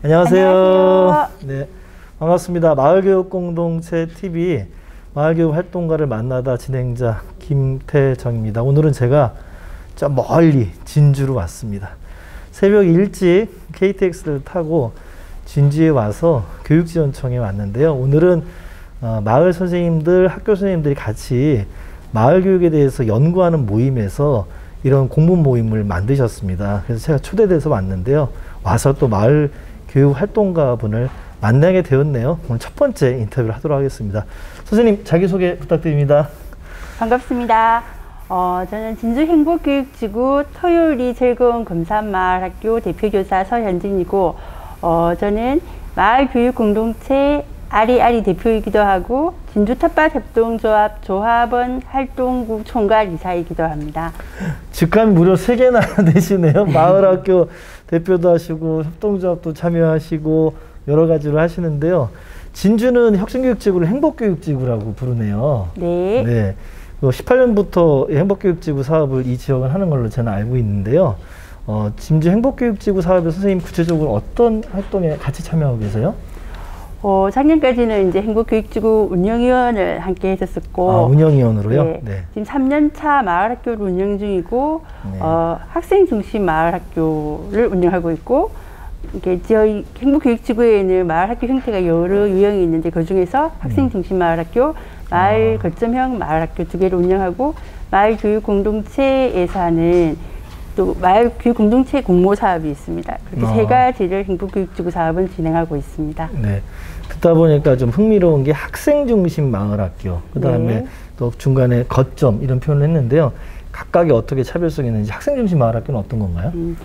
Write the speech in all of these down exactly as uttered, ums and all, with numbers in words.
안녕하세요. 안녕하세요. 네, 반갑습니다. 마을교육공동체 티비 마을교육 활동가를 만나다 진행자 김태정입니다. 오늘은 제가 저 멀리 진주로 왔습니다. 새벽 일찍 케이티엑스를 타고 진주에 와서 교육지원청에 왔는데요. 오늘은 어, 마을 선생님들, 학교 선생님들이 같이 마을 교육에 대해서 연구하는 모임에서 이런 공부 모임을 만드셨습니다. 그래서 제가 초대돼서 왔는데요. 와서 또 마을 교육 활동가 분을 만나게 되었네요. 오늘 첫 번째 인터뷰를 하도록 하겠습니다. 선생님 자기소개 부탁드립니다. 반갑습니다. 어, 저는 진주 행복교육지구 토요일이 즐거운 금산마을학교 대표교사 서현진이고, 어, 저는 마을교육공동체 아리아리 대표이기도 하고 진주 텃밭협동조합 조합원 활동국 총괄 이사이기도 합니다. 직함이 무려 세 개나 되시네요. 마을학교 대표도 하시고 협동조합도 참여하시고 여러 가지로 하시는데요. 진주는 혁신교육지구를 행복교육지구라고 부르네요. 네. 네. 십팔 년부터 행복교육지구 사업을 이 지역은 하는 걸로 저는 알고 있는데요. 어, 진주 행복교육지구 사업에 선생님 구체적으로 어떤 활동에 같이 참여하고 계세요? 어, 작년까지는 이제 행복교육지구 운영위원을 함께 했었었고. 아, 운영위원으로요? 네. 네. 지금 삼 년 차 마을학교를 운영 중이고, 네. 어, 학생 중심 마을학교를 운영하고 있고, 이게 저희 행복교육지구에는 마을학교 형태가 여러 유형이 있는데 그 중에서 학생 중심 마을학교, 마을 아. 거점형 마을학교 두 개를 운영하고, 마을교육공동체에서는 또 마을교육공동체 공모 사업이 있습니다. 그렇게 아. 세 가지를 행복교육지구 사업은 진행하고 있습니다. 네. 듣다 보니까 좀 흥미로운 게 학생 중심 마을학교, 그 다음에 네. 또 중간에 거점 이런 표현을 했는데요. 각각이 어떻게 차별성이 있는지 학생 중심 마을학교는 어떤 건가요? 음.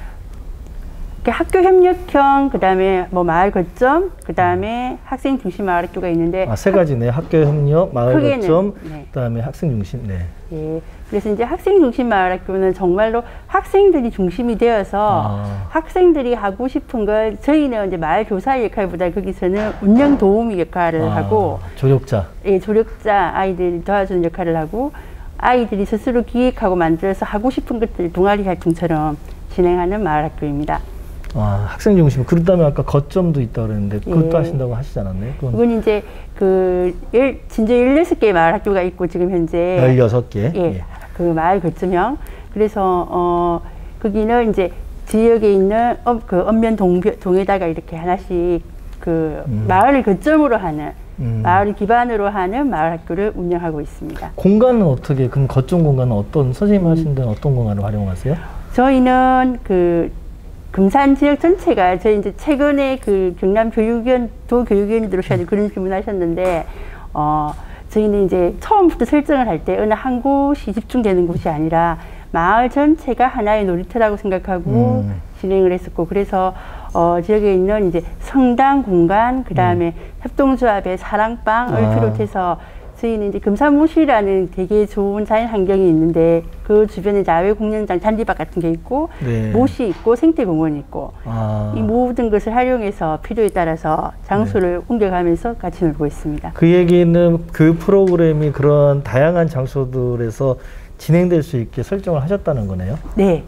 학교 협력형, 그 다음에 뭐 마을 거점, 그 다음에 학생 중심 마을학교가 있는데. 아, 세 가지네. 학교 협력, 마을 크게는, 거점, 네. 그 다음에 학생 중심. 네. 예. 그래서 이제 학생 중심 마을학교는 정말로 학생들이 중심이 되어서 아. 학생들이 하고 싶은 걸 저희는 이제 마을 교사 역할보다 거기서는 운영 도우미 역할을 아. 하고. 조력자. 예, 조력자 아이들이 도와주는 역할을 하고 아이들이 스스로 기획하고 만들어서 하고 싶은 것들 동아리 활동처럼 진행하는 마을학교입니다. 아, 학생 중심. 그렇다면 아까 거점도 있다고 그랬는데 그것도 예. 하신다고 하시지 않았나요? 그건, 그건 이제 그 일, 진주 열여섯 개의 마을 학교가 있고 지금 현재 열여섯 개. 예, 예. 그 마을 거점형. 그래서 어 거기는 이제 지역에 있는 어, 그 읍면 동벽, 동에다가 이렇게 하나씩 그 음. 마을을 거점으로 하는 음. 마을을 기반으로 하는 마을 학교를 운영하고 있습니다. 공간은 어떻게? 그럼 거점 공간은 어떤 선생님 하신 데는 어떤 공간을 활용하세요? 저희는 그 금산 지역 전체가 저희 이제 최근에 그 경남 교육위원 도교육위원이 들어오셔서 그런 질문하셨는데 어 저희는 이제 처음부터 설정을 할 때 어느 한 곳이 집중되는 곳이 아니라 마을 전체가 하나의 놀이터라고 생각하고 음. 진행을 했었고 그래서 어 지역에 있는 이제 성당 공간 그 다음에 음. 협동조합의 사랑방을 아. 비롯해서 저희는 이제 금산모시라는 되게 좋은 자연 환경이 있는데 그 주변에 야외공연장, 잔디밭 같은 게 있고 네. 못이 있고 생태공원이 있고 아. 이 모든 것을 활용해서 필요에 따라서 장소를 네. 옮겨가면서 같이 놀고 있습니다. 그 얘기는 그 프로그램이 그런 다양한 장소들에서 진행될 수 있게 설정을 하셨다는 거네요? 네.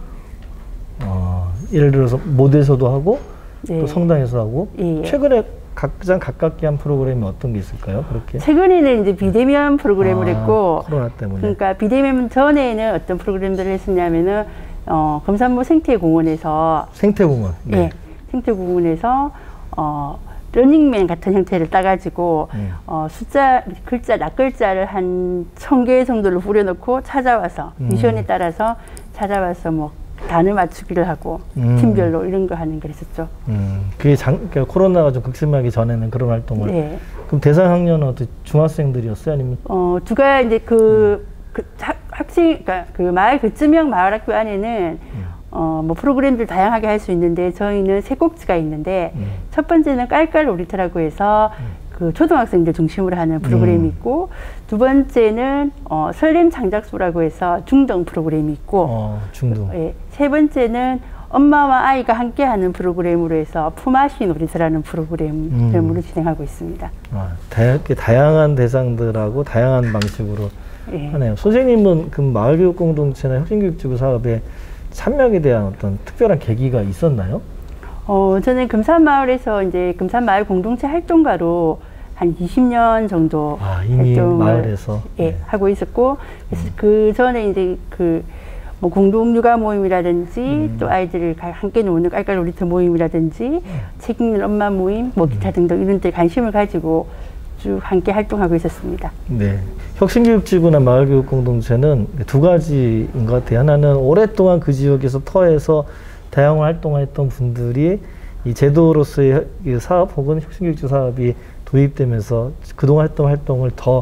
어, 예를 들어서 못에서도 하고 네. 또 성당에서 하고 예, 예. 최근에 가장 가깝게 한 프로그램이 어떤 게 있을까요? 그렇게? 최근에는 이제 비대면 프로그램을 아, 했고 코로나 때문에. 그러니까 비대면 전에는 어떤 프로그램들을 했었냐면은 어, 금산모 생태공원에서 생태공원. 네. 네. 생태공원에서 어, 러닝맨 같은 형태를 따가지고 음. 어, 숫자 글자 낱글자를 한 천 개 정도를 뿌려놓고 찾아와서 음. 미션에 따라서 찾아와서 뭐 단을 맞추기를 하고 음. 팀별로 이런 거 하는 거 했었죠. 음, 그게 장, 그러니까 코로나가 좀 극심하기 전에는 그런 활동을. 네. 그럼 대상 학년은 어떻게 중학생들이었어요, 아니면? 어, 두가 이제 그, 음. 그 학, 학생, 그러니까 그 마을 거점형 마을학교 안에는 음. 어, 뭐 프로그램들 다양하게 할 수 있는데 저희는 세 꼭지가 있는데 음. 첫 번째는 깔깔 놀이터라고 해서 음. 그 초등학생들 중심으로 하는 프로그램이 음. 있고 두 번째는 어, 설렘 창작소라고 해서 중등 프로그램이 있고 어, 중등. 예, 세 번째는 엄마와 아이가 함께하는 프로그램으로 해서 품앗이 놀이터라는 프로그램으로 음. 진행하고 있습니다. 아, 다, 다양한 대상들하고 다양한 방식으로 예. 하네요. 선생님은 그 마을교육공동체나 혁신교육지구 사업에 참여하게 대한 어떤 특별한 계기가 있었나요? 어, 저는 금산마을에서 이제 금산마을 공동체 활동가로 한 이십 년 정도 아, 이미 활동을 마을에서 예, 네. 하고 있었고, 그래서 음. 그 전에 이제 그 뭐 공동 육아 모임이라든지 음. 또 아이들을 함께 노는 깔깔 놀이터 모임이라든지 음. 책 읽는 엄마 모임, 뭐 기타 등등 이런 데 관심을 가지고 쭉 함께 활동하고 있었습니다. 네, 혁신교육지구나 마을교육공동체는 두 가지인 것 같아요. 하나는 오랫동안 그 지역에서 터에서 다양한 활동했던 분들이 이 제도로서의 사업 혹은 혁신교육지구 사업이 도입되면서 그동안 했던 활동을 더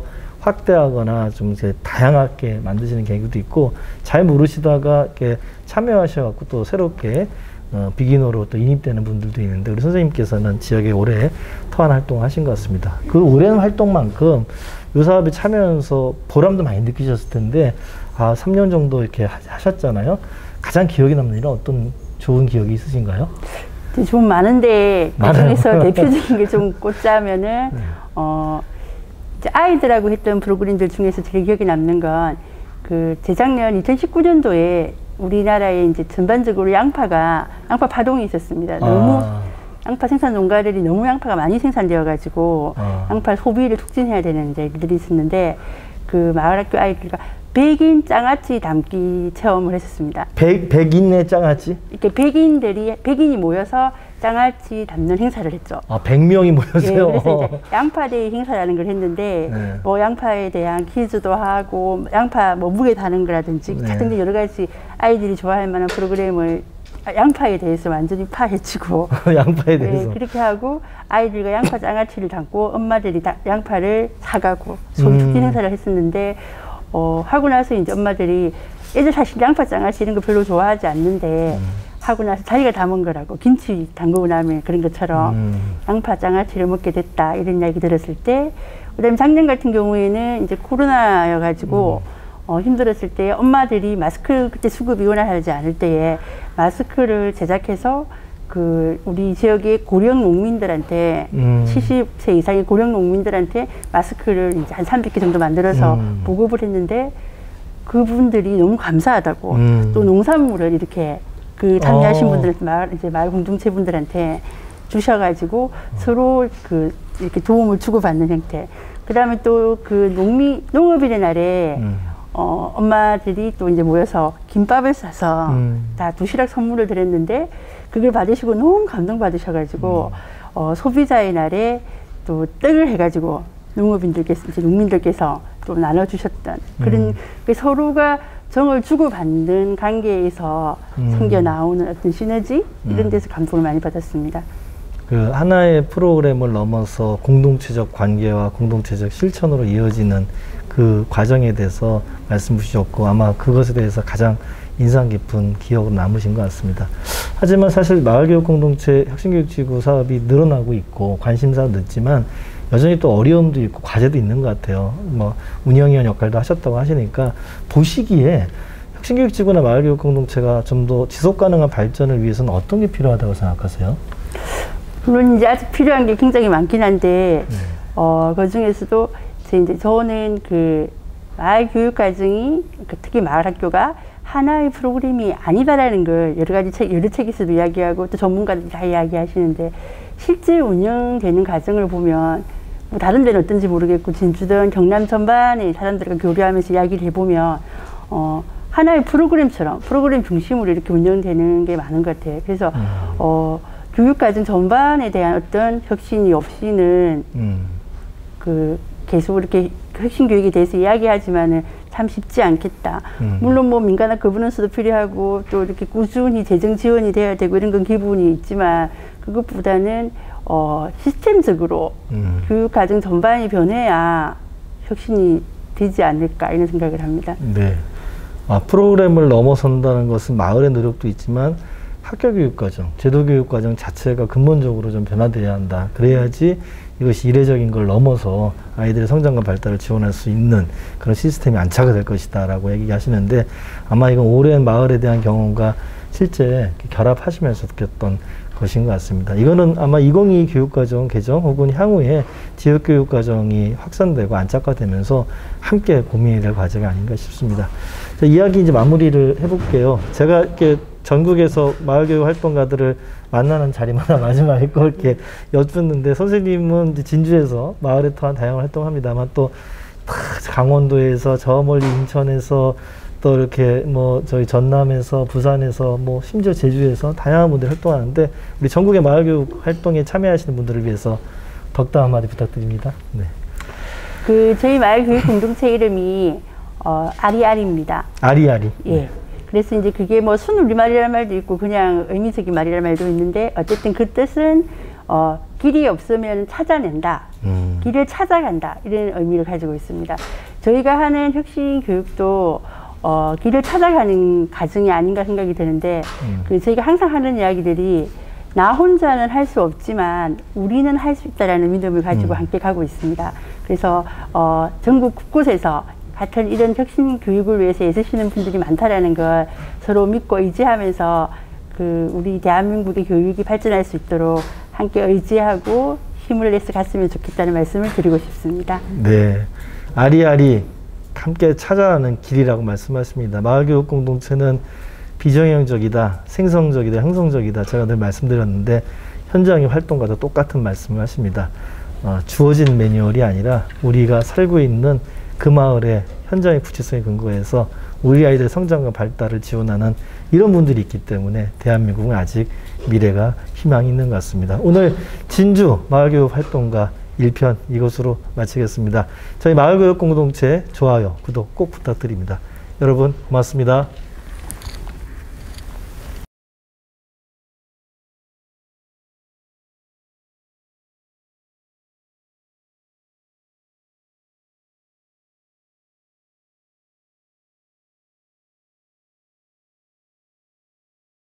확대하거나 좀 이제 다양하게 만드시는 계기도 있고, 잘 모르시다가 이렇게 참여하셔갖고 또 새롭게 어, 비기너로 또 인입되는 분들도 있는데, 우리 선생님께서는 지역에 오래 터한 활동을 하신 것 같습니다. 그 오랜 활동만큼 이 사업에 참여하면서 보람도 많이 느끼셨을 텐데, 아, 삼 년 정도 이렇게 하셨잖아요. 가장 기억에 남는 일은 어떤 좋은 기억이 있으신가요? 좀 많은데 그 중에서 대표적인 게 좀 꽂자면은 네. 어, 이제 아이들하고 했던 프로그램들 중에서 제일 기억에 남는 건 그 재작년 이천십구 년도에 우리나라에 이제 전반적으로 양파가 양파 파동이 있었습니다. 너무 아. 양파 생산 농가들이 너무 양파가 많이 생산되어 가지고 아. 양파 소비를 촉진해야 되는 이제 일들이 있었는데, 그 마을학교 아이들과 백인 장아찌 담기 체험을 했었습니다. 백, 백인의 장아찌? 이렇게 백인들이, 백인이 모여서 장아찌 담는 행사를 했죠. 아, 백 명이 모여서요? 예, 그래서 이제 양파데이 행사라는 걸 했는데, 네. 뭐 양파에 대한 퀴즈도 하고, 양파 뭐 무게 다는 거라든지, 네. 등등 여러 가지 아이들이 좋아할 만한 프로그램을 양파에 대해서 완전히 파헤치고. 양파에 대해서? 네, 그렇게 하고, 아이들과 양파 장아찌를 담고, 엄마들이 다 양파를 사가고, 소비 촉진 음. 행사를 했었는데, 어, 하고 나서 이제 엄마들이 애들 사실 양파 장아찌 이런 거 별로 좋아하지 않는데 음. 하고 나서 자기가 담은 거라고, 김치 담그고 나면 그런 것처럼 음. 양파 장아찌를 먹게 됐다 이런 이야기 들었을 때, 그다음에 작년 같은 경우에는 이제 코로나여가지고 음. 어, 힘들었을 때 엄마들이 마스크 그때 수급이 원활하지 않을 때에 마스크를 제작해서 그 우리 지역의 고령 농민들한테 음. 칠십 세 이상의 고령 농민들한테 마스크를 이제 한 삼백 개 정도 만들어서 음. 보급을 했는데, 그분들이 너무 감사하다고 음. 또 농산물을 이렇게 그 참여하신 어. 분들한테 마을 이제 마을 공동체 분들한테 주셔가지고 어. 서로 그 이렇게 도움을 주고받는 형태. 그다음에 또 그 농민 농업일의 날에 음. 어, 엄마들이 또 이제 모여서 김밥을 싸서 음. 다 도시락 선물을 드렸는데, 그걸 받으시고 너무 감동받으셔가지고, 음. 어, 소비자의 날에 또 떡을 해가지고 농업인들께서, 이제 농민들께서 또 나눠주셨던 그런 음. 그 서로가 정을 주고받는 관계에서 음. 생겨 나오는 어떤 시너지, 이런 데서 감동을 많이 받았습니다. 그 하나의 프로그램을 넘어서 공동체적 관계와 공동체적 실천으로 이어지는 그 과정에 대해서 말씀 주셨고, 아마 그것에 대해서 가장 인상 깊은 기억으로 남으신 것 같습니다. 하지만 사실 마을교육공동체 혁신교육지구 사업이 늘어나고 있고 관심사도 늦지만 여전히 또 어려움도 있고 과제도 있는 것 같아요. 뭐 운영위원 역할도 하셨다고 하시니까, 보시기에 혁신교육지구나 마을교육공동체가 좀 더 지속가능한 발전을 위해서는 어떤 게 필요하다고 생각하세요? 물론 이제 아직 필요한 게 굉장히 많긴 한데, 네. 어, 그 중에서도 제 이제 저는 그 마을 교육 과정이, 특히 마을 학교가 하나의 프로그램이 아니다라는 걸 여러 가지 책, 여러 책에서도 이야기하고 또 전문가들이 다 이야기하시는데, 실제 운영되는 과정을 보면 뭐 다른 데는 어떤지 모르겠고 진주든 경남 전반의 사람들과 교류하면서 이야기를 해보면 어, 하나의 프로그램처럼 프로그램 중심으로 이렇게 운영되는 게 많은 것 같아요. 그래서 음. 어, 교육과정 전반에 대한 어떤 혁신이 없이는 음. 그 계속 이렇게 혁신 교육에 대해서 이야기하지만은 참 쉽지 않겠다. 음. 물론 뭐 민간학 거버넌스도 필요하고 또 이렇게 꾸준히 재정 지원이 돼야 되고 이런 건 기분이 있지만, 그것보다는 어, 시스템적으로 음. 교육과정 전반이 변해야 혁신이 되지 않을까 이런 생각을 합니다. 네. 아, 프로그램을 넘어선다는 것은 마을의 노력도 있지만 학교교육과정, 제도교육과정 자체가 근본적으로 좀 변화돼야 한다. 그래야지 이것이 이례적인 걸 넘어서 아이들의 성장과 발달을 지원할 수 있는 그런 시스템이 안착이 될 것이다 라고 얘기하시는데, 아마 이건 오랜 마을에 대한 경험과 실제 결합하시면서 느꼈던 것인 것 같습니다. 이거는 아마 이천이십이 교육과정 개정 혹은 향후에 지역교육과정이 확산되고 안착화되면서 함께 고민이 될 과제가 아닌가 싶습니다. 자, 이야기 이제 마무리를 해볼게요. 제가 이렇게 전국에서 마을교육 활동가들을 만나는 자리마다 마지막에 꼭 이렇게 여쭙는데, 선생님은 이제 진주에서 마을에 통한 다양한 활동합니다만 또 강원도에서 저 멀리 인천에서 또 이렇게 뭐 저희 전남에서 부산에서 뭐 심지어 제주에서 다양한 분들이 활동하는데, 우리 전국의 마을교육 활동에 참여하시는 분들을 위해서 덕담 한마디 부탁드립니다. 네. 그 저희 마을교육 공동체 이름이 어, 아리아리입니다. 아리아리. 예. 네. 그래서 이제 그게 뭐 순우리말이라는 말도 있고 그냥 의미적인 말이라는 말도 있는데, 어쨌든 그 뜻은 어, 길이 없으면 찾아낸다. 음. 길을 찾아간다. 이런 의미를 가지고 있습니다. 저희가 하는 혁신 교육도 어, 길을 찾아가는 과정이 아닌가 생각이 드는데, 음. 그 저희가 항상 하는 이야기들이 나 혼자는 할 수 없지만 우리는 할 수 있다라는 믿음을 가지고 음. 함께 가고 있습니다. 그래서 어, 전국 곳곳에서 같은 이런 혁신 교육을 위해서 애쓰시는 분들이 많다라는 걸 서로 믿고 의지하면서 그 우리 대한민국의 교육이 발전할 수 있도록 함께 의지하고 힘을 내서 갔으면 좋겠다는 말씀을 드리고 싶습니다. 네, 아리아리 함께 찾아가는 길이라고 말씀하십니다. 마을교육 공동체는 비정형적이다, 생성적이다, 형성적이다, 제가 늘 말씀드렸는데 현장의 활동과도 똑같은 말씀을 하십니다. 어, 주어진 매뉴얼이 아니라 우리가 살고 있는 그 마을의 현장의 구체성에 근거해서 우리 아이들의 성장과 발달을 지원하는 이런 분들이 있기 때문에 대한민국은 아직 미래가 희망이 있는 것 같습니다. 오늘 진주 마을교육 활동가 일 편 이것으로 마치겠습니다. 저희 마을교육 공동체 좋아요, 구독 꼭 부탁드립니다. 여러분 고맙습니다.